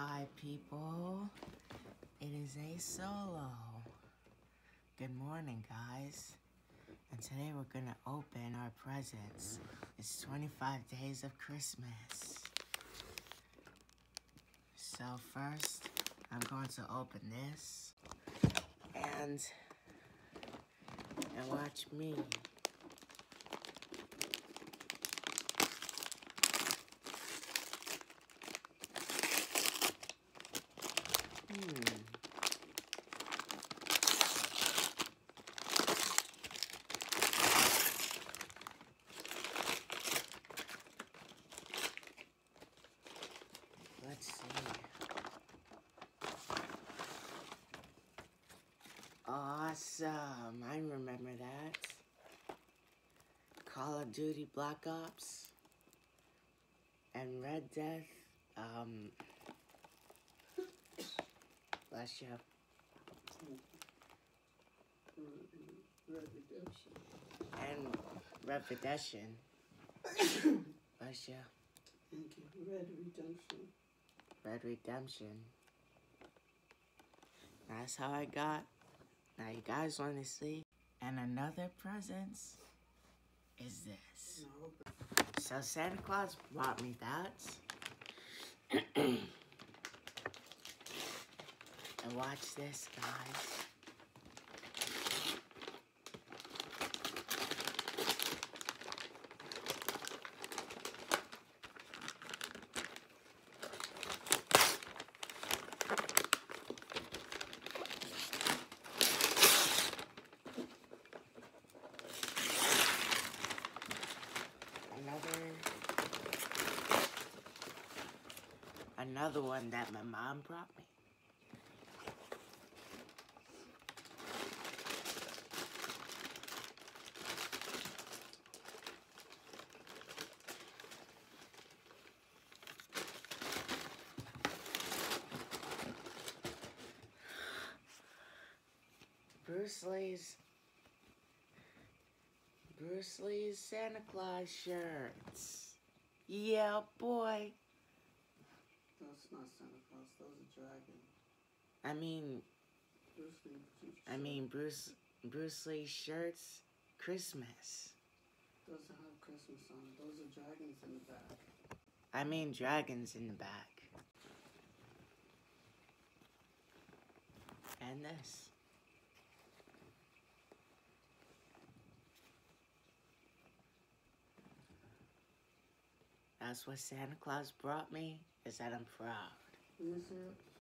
Hi people, it is a solo. Good morning guys, and today we're gonna open our presents. It's 25 days of Christmas. So first, I'm going to open this, and watch me. Let's see. Awesome, I remember that. Call of Duty Black Ops and Red Death, bless you. Red Redemption. And Red Redemption. Bless you. Thank you. Red Redemption. Red Redemption. That's how I got. Now you guys want to see? And another present is this. No. So Santa Claus brought me that. And watch this, guys. Another one that my mom brought me. Bruce Lee's Santa Claus shirts. Yeah, boy. That's not Santa Claus. That was a dragon. Bruce Lee shirts, Christmas. Doesn't have Christmas on it. Those are dragons in the back. Dragons in the back. And this. That's what Santa Claus brought me, is that I'm proud. Is it?